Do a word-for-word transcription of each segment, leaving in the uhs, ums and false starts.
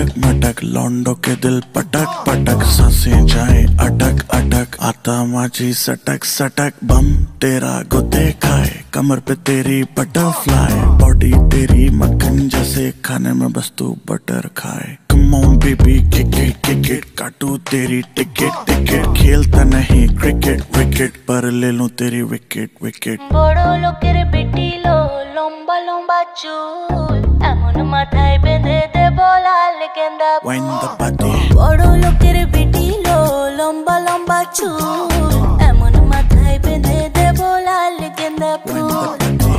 मटक मटक लौंडो के दिल पटक पटक, सांसें जाए अटक अटक, आता माझी सटक सटक, बम तेरा गुदे खाए, कमर पे तेरी बटरफ्लाई, बॉडी तेरी मक्खन जैसे, खाने में बस तू बटर खाए। Come on baby kick it kick it, काटू तेरी टिकट टिकट, खेलता नहीं क्रिकेट विकेट, पर ले लूं तेरी विकेट विकेट। बड़ो लोकेर बेटी लो लंबा लंबा चूल, एमन माथाय बेंधे दे बोलाल गेंदा फूल। बड़ो लोकेर बेटी लो लंबा लंबा चूल, एमन माथाय बेंधे दे बोलाल गेंदा फूल।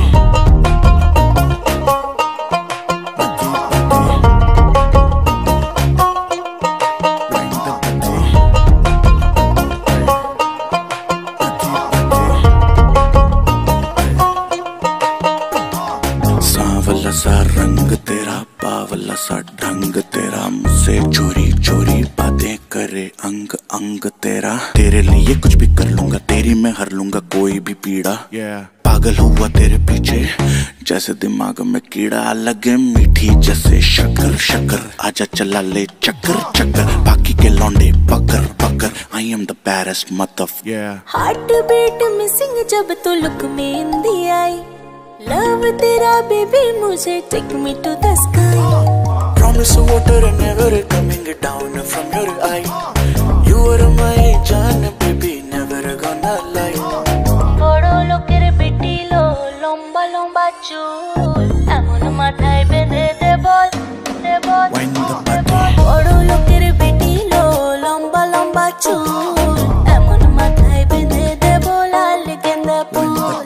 सांवला सा रंग तेरा, बावला सा ढंग तेरा, मुझसे चोरी चोरी बातें करे अंग अंग तेरा, तेरे लिए कुछ भी कर लूंगा, तेरी मैं हर लूंगा कोई भी पीड़ा। yeah. पागल हुआ तेरे पीछे जैसे दिमाग में कीड़ा, लगे मीठी जैसे शक्कर शक्कर, आजा चला ले चक्कर चक्कर, बाकी के लौंडे पकड़ पकड़, I am the baddest mother. Heart beat missing जब तो लुक में इंदी आई, लव तेरा बेबी मुझे take me to the sky, promise water and never coming down from your eye, you are my जान baby never gonna lie। बड़ो लोकेर बेटी लो लंबा लंबा चूल, एमन माथाय बेंधे दे बोल दे बोल दे बोल। बड़ो लोकेर बेटी लो लंबा लंबा चूल, एमन माथाय बेंधे दे बोलाल गेंदा फूल।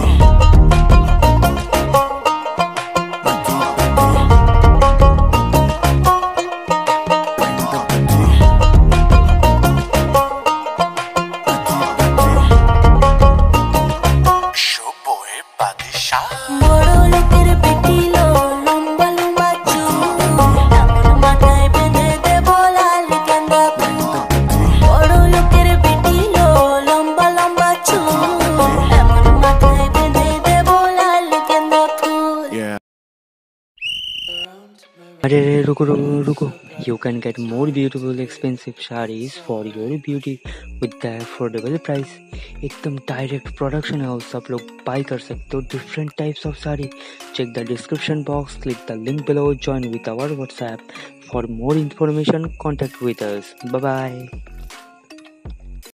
बड़ो लोकेर बेटी लो लंबा लंबा चूल, एमन माथाय बेंधे दे बोलाल गेंदा फूल। बड़ो लोकेर बेटी लो लंबा लंबा चूल, एमन माथाय बेंधे दे बोलाल गेंदा फूल। अरे अरे रुको रुको रुको, you can get more beautiful expensive sarees for your beauty with the affordable price। एकदम डायरेक्ट प्रोडक्शन हाउस आप लोग बाय कर सकते हो different types of sari. Check the description box, click the link below, join with our WhatsApp for more information, contact with us। Bye bye।